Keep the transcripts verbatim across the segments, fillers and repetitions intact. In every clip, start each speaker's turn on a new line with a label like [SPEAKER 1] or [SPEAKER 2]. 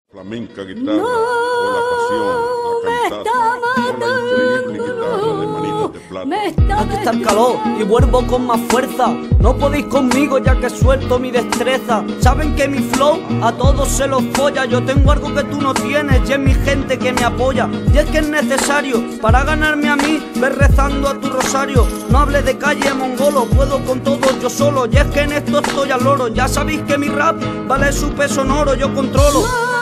[SPEAKER 1] Flamenca guitarra, no, o la pasión, la cantata, o la increíble guitarra de manitas de plata.
[SPEAKER 2] Aquí está el calor y vuelvo con más fuerza. No podéis conmigo ya que suelto mi destreza. Saben que mi flow a todos se los folla. Yo tengo algo que tú no tienes y es mi gente que me apoya. Y es que es necesario para ganarme a mí, ver rezando a tu rosario. No hables de calle mongolo, puedo con todo yo solo. Y es que en esto estoy al loro. Ya sabéis que mi rap vale su peso en oro, yo controlo.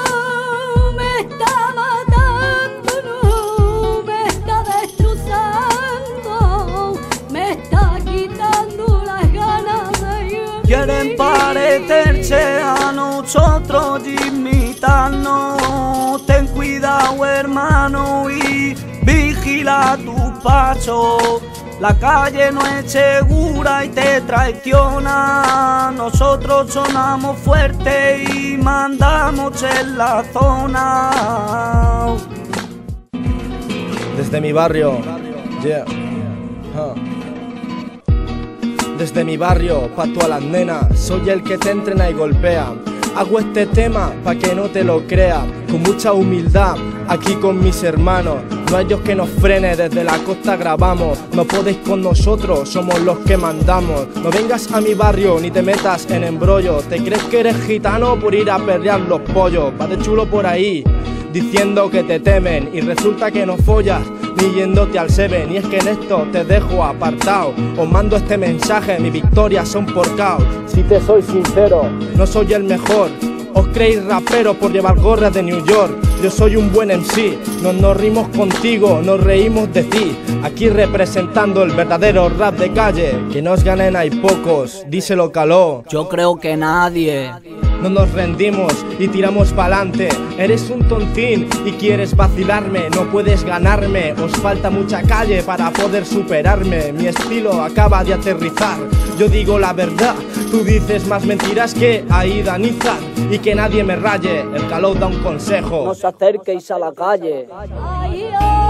[SPEAKER 2] Quieren parecerse a nosotros y imitarnos. Ten cuidado, hermano, y vigila tu paso. La calle no es segura y te traiciona. Nosotros sonamos fuerte y mandamos en la zona.
[SPEAKER 3] Desde mi barrio, yeah. huh. Desde mi barrio, pa' todas las nenas, soy el que te entrena y golpea. Hago este tema pa' que no te lo creas, con mucha humildad, aquí con mis hermanos. No hay Dios que nos frene, desde la costa grabamos. No podéis con nosotros, somos los que mandamos. No vengas a mi barrio ni te metas en embrollo. ¿Te crees que eres gitano por ir a perrear los pollos? Va de chulo por ahí, diciendo que te temen, y resulta que no follas ni yéndote al Seven. Y es que en esto te dejo apartado. Os mando este mensaje, mis victorias son por caos. Si te soy sincero, no soy el mejor. Os creéis raperos por llevar gorras de New York. Yo soy un buen M C, nos nos rimos contigo, nos reímos de ti. Aquí representando el verdadero rap de calle. Que nos ganen hay pocos, díselo Caló.
[SPEAKER 2] Yo creo que nadie.
[SPEAKER 3] No nos rendimos y tiramos pa'lante. Eres un tontín y quieres vacilarme. No puedes ganarme, os falta mucha calle para poder superarme. Mi estilo acaba de aterrizar, yo digo la verdad. Tú dices más mentiras que Aida Nizar. Y que nadie me raye, el Caló da un consejo:
[SPEAKER 2] no os acerquéis a la calle.
[SPEAKER 4] Ay, ay.